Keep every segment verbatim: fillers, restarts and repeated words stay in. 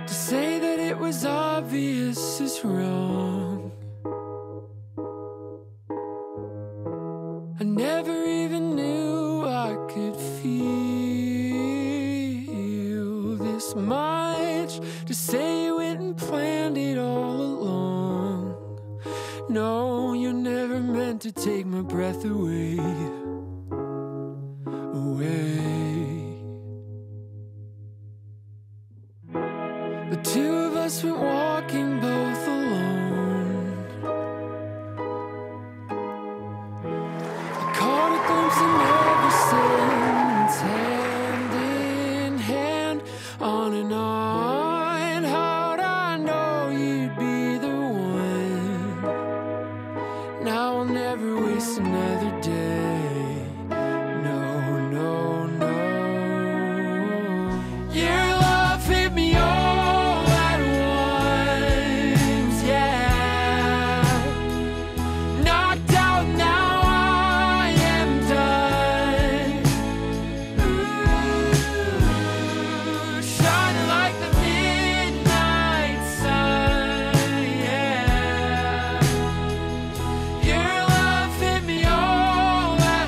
To say that it was obvious is wrong. I never even knew I could feel this much. To say you went and planned it all along. No, you're never meant to take my breath away, away. The two of us went walking both alone. I caught a glimpse of never since, hand in hand, on and on. How'd I know you'd be the one? Now I'll never waste another day. No, no, no. Your love hit me all at once, yeah. Knocked out, now I am done. Ooh, shining like the midnight sun, yeah. Your love hit me all at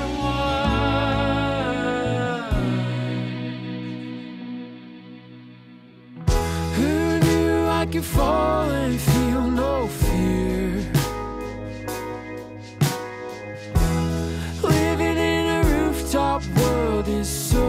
once. Who knew I could fall and feel no fear? Living in a rooftop world is so